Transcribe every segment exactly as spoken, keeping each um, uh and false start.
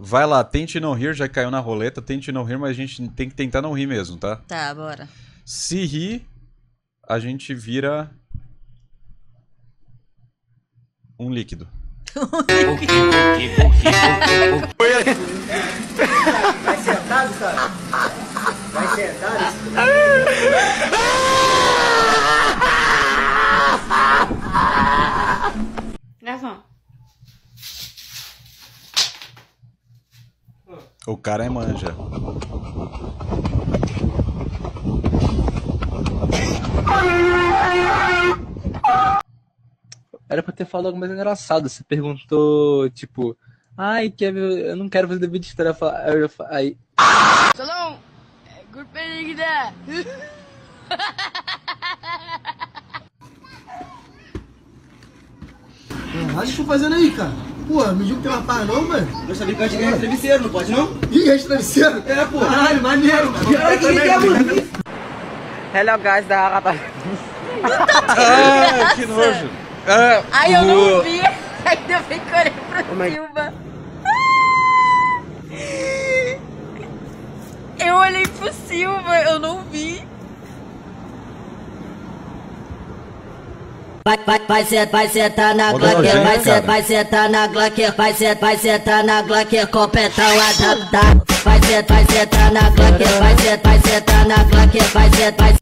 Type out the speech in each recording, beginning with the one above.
Vai lá, tente não rir, já caiu na roleta, tente não rir, mas a gente tem que tentar não rir mesmo, tá? Tá, bora. Se rir, a gente vira um líquido. Vai sentado, cara? Vai sentado? Gravando. O cara é manja. Era pra ter falado algo mais engraçado. Você perguntou, tipo, ai, quer ver? Eu não quero fazer vídeo de história. Aí eu fa- Aí. Salão! Grupo Enigda! Ah, o que eu tô fazendo aí, cara? Pô, me diga que tem uma parra não, mano? Eu sabia que eu tinha que ganhar travesseiro, não pode não? Ih, é travesseiro? É, pô. Caralho, maneiro, mano. Cara, que que é, mano? Hello, guys, da Rapaz. Ah, que nojo. Ah, Ai, eu o- não vi. Ainda bem que eu olhei pro Silva. Eu olhei pro Silva, eu não vi. Vai, vai, vai ser, vai sentar na Ô, Glock, nojento, vai ser, cara. vai sentar na Glock, vai ser, vai sentar na Glock, com petão adaptado. Vai ser, vai sentar na Glock, vai ser, vai sentar na Glock, vai ser, vai.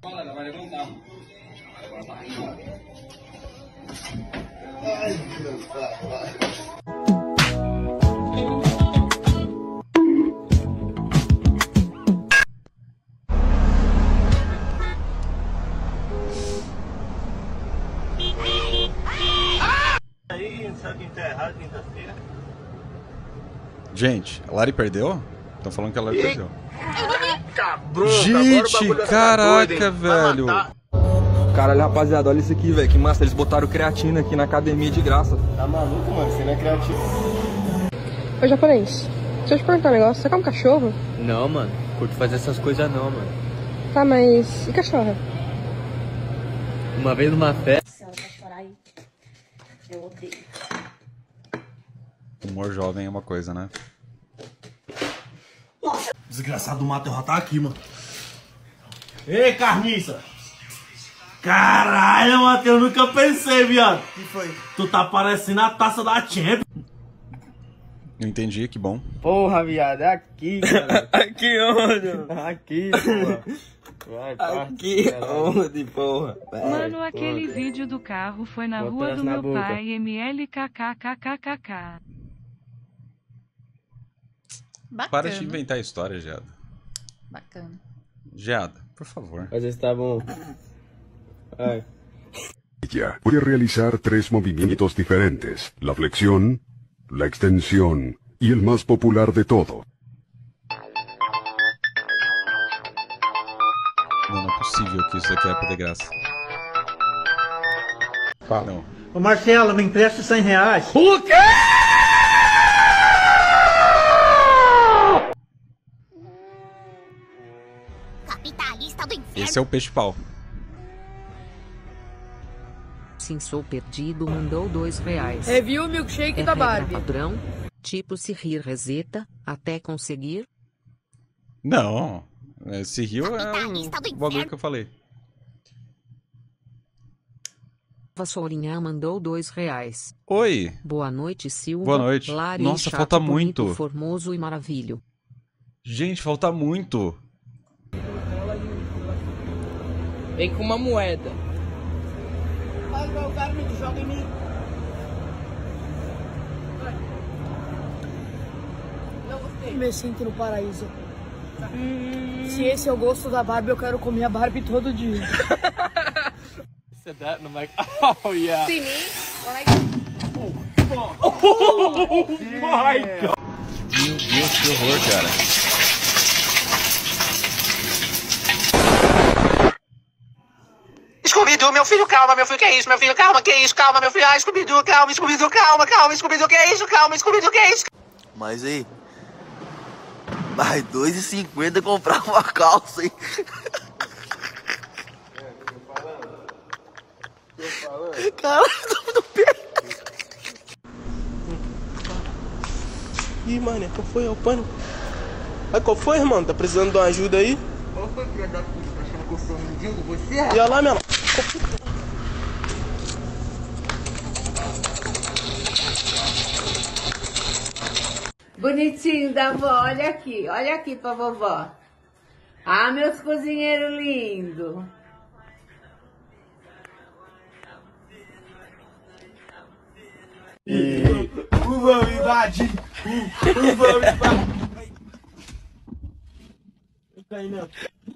Gente, a Lari perdeu? Estão falando que a Lari perdeu. Cabrão, Gente, caraca, velho. Caralho, rapaziada, olha isso aqui, velho. Que massa, eles botaram creatina aqui na academia de graça. Tá maluco, mano? Você não é criativo. Ô, japonês, deixa eu te perguntar um negócio. Você come cachorro? Não, mano. Curto fazer essas coisas não, mano. Tá, mas... E cachorra? Uma vez numa festa. Ela vai chorar aí. Eu odeio. Humor jovem é uma coisa, né? Desgraçado do mato já tá aqui, mano. Ei, carniça! Caralho, Matheus, eu nunca pensei, viado. O que foi? Tu tá parecendo a taça da Champions. Eu entendi, que bom. Porra, viado, é aqui, cara. Aqui onde? Aqui, porra. Vai, aqui onde, porra? Mano, aquele vídeo do carro foi na Bota rua essa do na meu boca. pai, M L K K K K K K. Bacana. Para de inventar história, Geada. Bacana. Geada, por favor. Mas está bom. Ai. Ella puede realizar tres movimientos diferentes, la flexión, la extensión y el más popular de todo. Não, não é possível que isso aqui é pra ter graça. Não. Ô, Marcelo, me empresta cem reais. O quê? Capitalista do inferno. Esse é o peixe-pau. Sim, sou perdido, mandou dois reais. Review o milkshake É da regra Barbie. padrão, tipo se rir reseta, até conseguir. Não. Esse rio é o bagulho que eu falei. Vassourinha mandou dois reais. Oi. Boa noite, Silva. Boa noite. Lari, Nossa, chato, falta bonito, muito. Formoso e maravilho. Gente, falta muito. Vem com uma moeda. Vai, o cara me joga em mim. Me sinto no paraíso. Se esse é o gosto da Barbie, eu quero comer a Barbie todo dia. Said that and I'm like, oh yeah. See me? Oh my god. Meu Deus, que horror, cara. Scooby-Doo, meu filho, calma, meu filho, que é isso, meu filho, calma, que é isso, calma, meu filho, ah, Scooby-Doo, calma, Scooby-Doo, calma, calma, Scooby-Doo, que é isso, calma, Scooby-Doo, que é isso? Mas aí, mais dois e cinquenta comprar uma calça, hein? Caralho, tô no pé. Ih, mano, qual foi? É o pânico. Aí, qual foi, irmão? Tá precisando de uma ajuda aí? Qual foi, filha da puta? Tá achando que eu sou mendigo? Você é? E olha lá, minha... Bonitinho da vó, olha aqui, olha aqui pra vovó. Ah, meus cozinheiros lindos. E... Vamos invadir! Vamos invadir! Não cai não.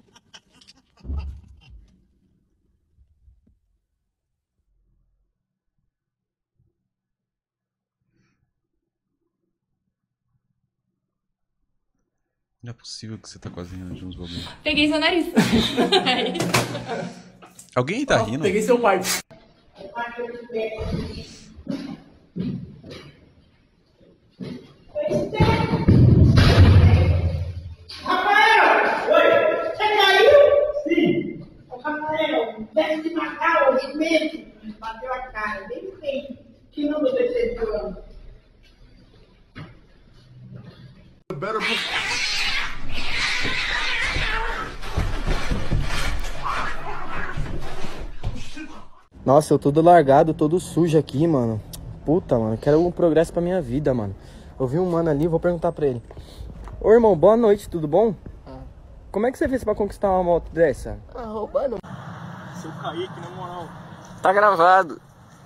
Não é possível que você tá quase rindo de uns bagulho. Peguei seu nariz. Alguém tá rindo? Peguei seu pai. Rafael! Oi! Você caiu? Sim. Ô, Rafael, deve de matar hoje mesmo. Bateu a cara, bem feio. Que não me decepcionou. Nossa, eu todo largado, todo sujo aqui, mano. Puta, mano, quero um progresso pra minha vida, mano. Eu vi um mano ali, vou perguntar pra ele. Ô, irmão, boa noite, tudo bom? Ah. Como é que você fez pra conquistar uma moto dessa? Ah, roubando. Seu Kaique, na moral. Tá gravado.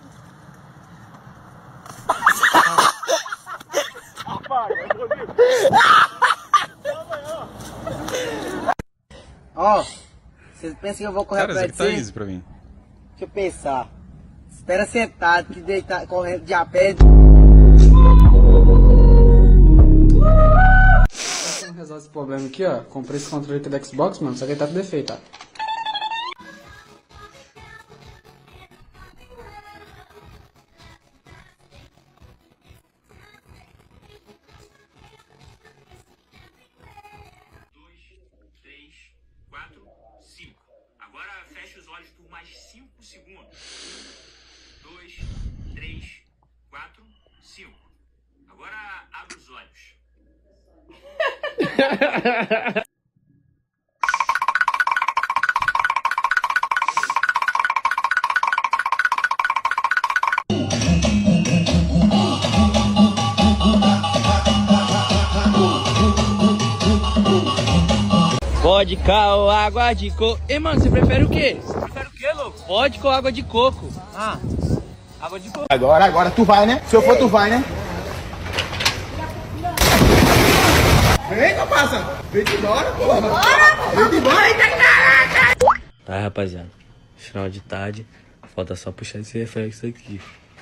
Ó, vocês pensam que eu vou correr Cara, atrás isso de aqui tá você? easy pra mim. Deixa eu pensar. Espera sentado, que deitar, correndo de a pé. Como resolve esse problema aqui, ó? Comprei esse controle aqui do Xbox, mano, só que ele tá com defeito, ó. Agora feche os olhos por mais cinco segundos. dois, três, quatro, cinco. Agora abre os olhos. Vodka ou água de coco? Ei, mano, você prefere o quê? Você prefere o quê, louco? Vodka ou água de coco? Ah, água de coco. Agora, agora, tu vai, né? Se eu for, tu vai, né? Vem, passa! Vem de embora, porra! Vem de embora, eita caraca! Tá, rapaziada. Final de tarde. Falta só puxar esse reflexo aqui.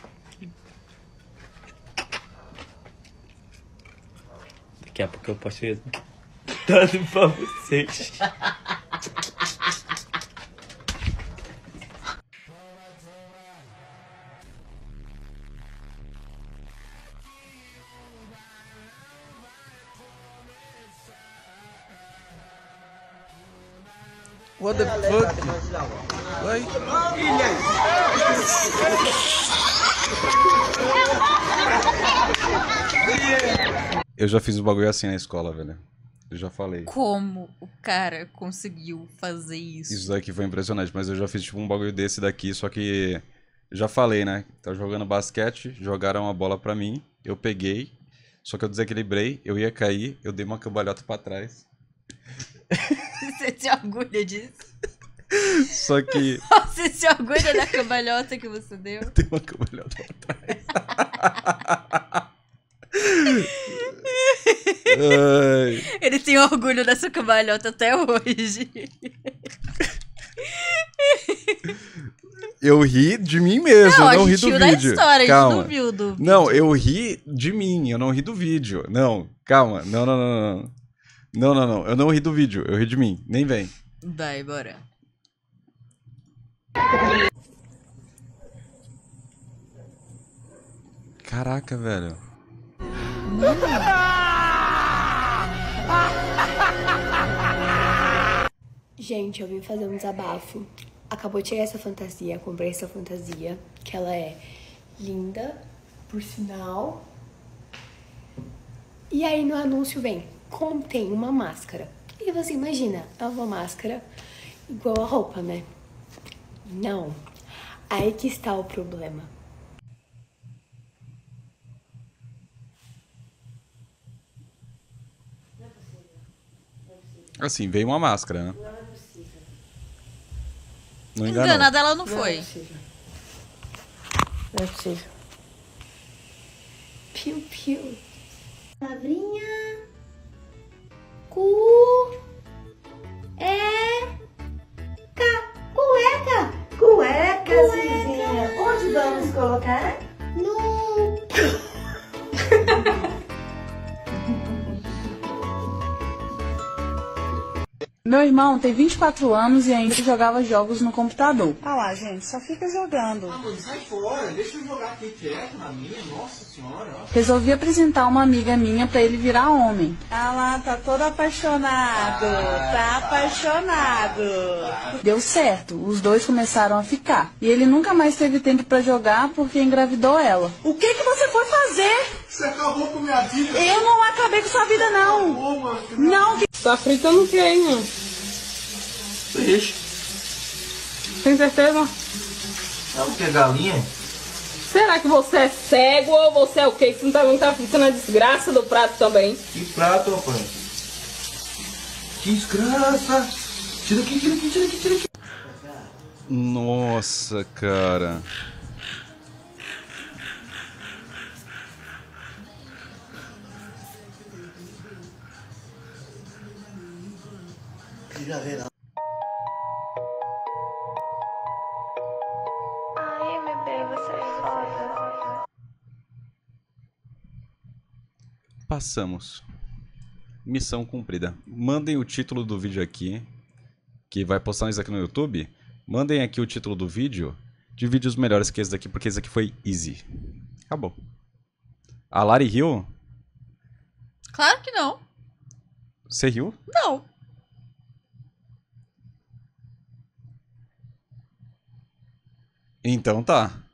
Daqui a pouco eu posso ir dando pra vocês. What the fuck? Oi? Eu já fiz um bagulho assim na escola, velho. Eu já falei. Como o cara conseguiu fazer isso? Isso daqui foi impressionante, mas eu já fiz tipo um bagulho desse daqui, só que... Eu já falei, né? Tá jogando basquete, jogaram uma bola pra mim, eu peguei, só que eu desequilibrei, eu ia cair, eu dei uma cambalhota pra trás. Você se orgulha disso? Só que... Você se orgulha da cambalhota que você deu? Eu dei uma cambalhota pra trás. Ai. Ele tem orgulho dessa cambalhota até hoje. Eu ri de mim mesmo, não, eu não ri do vídeo. Da história, calma. A gente não viu do vídeo. Não, eu ri de mim, eu não ri do vídeo. Não, calma. Não, não, não, não. Não, não, não. Eu não ri do vídeo, eu ri de mim. Nem vem. Vai, bora. Caraca, velho. Gente, eu vim fazer um desabafo. Acabou de chegar essa fantasia, comprei essa fantasia, que ela é linda, por sinal. E aí no anúncio vem, contém uma máscara. E você imagina, é uma máscara igual a roupa, né? Não. Aí que está o problema. Assim, veio uma máscara, né? Não é possível. Não enganou. Enganada ela não Não foi. é possível. Não é possível. Piu, piu. Palavrinha. Cu. É. Ca. Cueca. Cueca, Cizinha. Onde vamos colocar? No. Meu irmão tem vinte e quatro anos e ainda jogava jogos no computador. Ah lá, gente, só fica jogando. Ah, mano, sai fora. Deixa eu jogar aqui quieto na minha. Nossa senhora. Ó. Resolvi apresentar uma amiga minha pra ele virar homem. Ah lá, tá todo apaixonado. Ah, tá apaixonado. Deu certo, os dois começaram a ficar. E ele nunca mais teve tempo pra jogar porque engravidou ela. O que que você foi fazer? Você acabou com minha vida. Eu não acabei com sua vida, não. Acabou, mano. Não. Tá fritando o que, hein, mano? Peixe. Tem certeza? É o que, galinha? Será que você é cego ou você é o quê? Que você não tá vendo que tá fritando a desgraça do prato também? Que prato, rapaz? Que desgraça. Tira aqui, tira aqui, tira aqui, tira aqui. Nossa, cara. Ai, bebê, você é foda. Passamos. Missão cumprida. Mandem o título do vídeo aqui, que vai postar isso aqui no YouTube. Mandem aqui o título do vídeo de vídeos melhores que esse daqui, porque esse aqui foi easy. Acabou. A Lari riu? Claro que não. Você riu? Não. Então tá.